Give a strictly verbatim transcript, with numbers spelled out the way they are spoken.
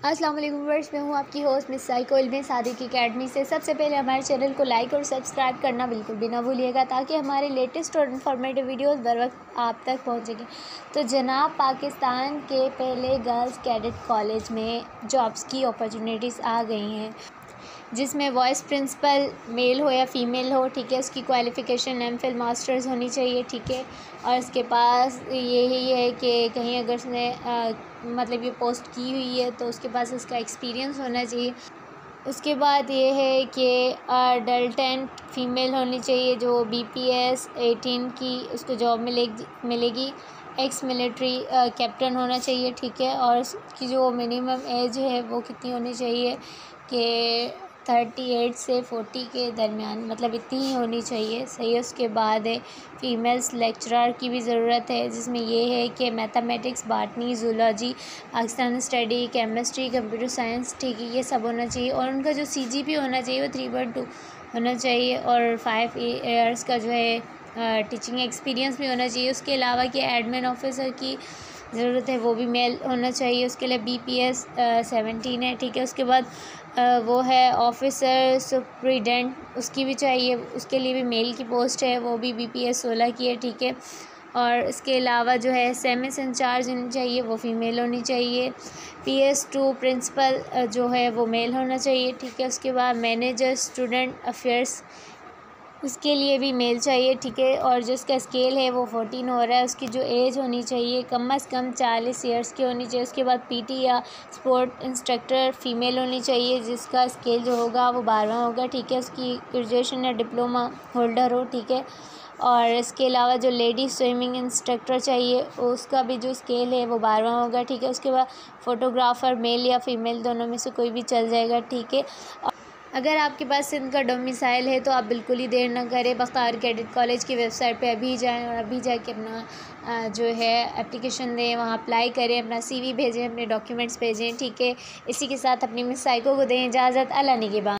अस्सलाम वालेकुम व्यूअर्स, मैं हूँ आपकी होस्ट मिस साइको इल्मी सादिक एकेडमी से। सबसे पहले हमारे चैनल को लाइक और सब्सक्राइब करना बिल्कुल भी ना भूलिएगा ताकि हमारे लेटेस्ट और इन्फॉर्मेटिव वीडियोस बर वक्त आप तक पहुँचेंगे। तो जनाब, पाकिस्तान के पहले गर्ल्स कैडेट कॉलेज में जॉब्स की अपॉर्चुनिटीज़ आ गई हैं, जिसमें वाइस प्रिंसिपल मेल हो या फीमेल हो, ठीक है। उसकी क्वालिफ़िकेशन एम फिल मास्टर्स होनी चाहिए, ठीक है। और उसके पास यही है कि कहीं अगर उसने आ, मतलब ये पोस्ट की हुई है तो उसके पास उसका एक्सपीरियंस होना चाहिए। उसके बाद ये है कि अडल्टेंट फ़ीमेल होनी चाहिए जो बी पी एस एटीन की उसको जॉब मिलेगी मिलेगी एक्स मिलिट्री कैप्टन होना चाहिए, ठीक है। और उसकी जो मिनिमम एज है वो कितनी होनी चाहिए कि थर्टी एट से फोर्टी के दरमियान, मतलब इतनी ही होनी चाहिए, सही है। उसके बाद है फ़ीमेल्स लेक्चरर की भी ज़रूरत है, जिसमें ये है कि mathematics, botany, zoology, Pakistan study, chemistry, computer science, ठीक है, ये सब होना चाहिए। और उनका जो सी जी पी होना चाहिए वो थ्री पॉइंट टू होना चाहिए। और फाइव ईयर्स का जो है टीचिंग एक्सपीरियंस भी होना चाहिए। उसके अलावा कि एडमिन ऑफिसर की ज़रूरत है, वो भी मेल होना चाहिए। उसके लिए बी पी एस सेवेंटीन है, ठीक है। उसके बाद आ, वो है ऑफिसर सुप्रीडेंट, उसकी भी चाहिए, उसके लिए भी मेल की पोस्ट है, वो भी बी पी एस सोलह की है, ठीक है। और इसके अलावा जो है सेमिस इंचार्ज होनी चाहिए, वो फीमेल होनी चाहिए। पी एस टू प्रिंसिपल जो है वो मेल होना चाहिए, ठीक है। उसके बाद मैनेजर स्टूडेंट अफेयर्स, उसके लिए भी मेल चाहिए, ठीक है। और जो उसका स्केल है वो फोर्टीन हो रहा है। उसकी जो एज होनी चाहिए कम अज़ कम चालीस ईयर्स की होनी चाहिए। उसके बाद पीटी या स्पोर्ट इंस्ट्रक्टर फ़ीमेल होनी चाहिए, जिसका स्केल जो होगा वो बारहवां होगा, ठीक है। उसकी ग्रेजुएशन या डिप्लोमा होल्डर हो, ठीक है। और इसके अलावा जो लेडी स्विमिंग इंस्ट्रक्टर चाहिए उसका भी जो स्केल है वो बारहवां होगा, ठीक है। उसके बाद फ़ोटोग्राफ़र मेल या फ़ीमेल दोनों में से कोई भी चल जाएगा, ठीक है। अगर आपके पास सिंध का डोमिसाइल है तो आप बिल्कुल ही देर ना करें, बख्तार कैडेट कॉलेज की वेबसाइट पे अभी जाएं और अभी जाके अपना जो है एप्लीकेशन दें, वहाँ अप्लाई करें, अपना सी वी भेजें, अपने डॉक्यूमेंट्स भेजें, ठीक है। इसी के साथ अपनी मिस साइको को दें इजाज़त। अल्लाह निगहबान।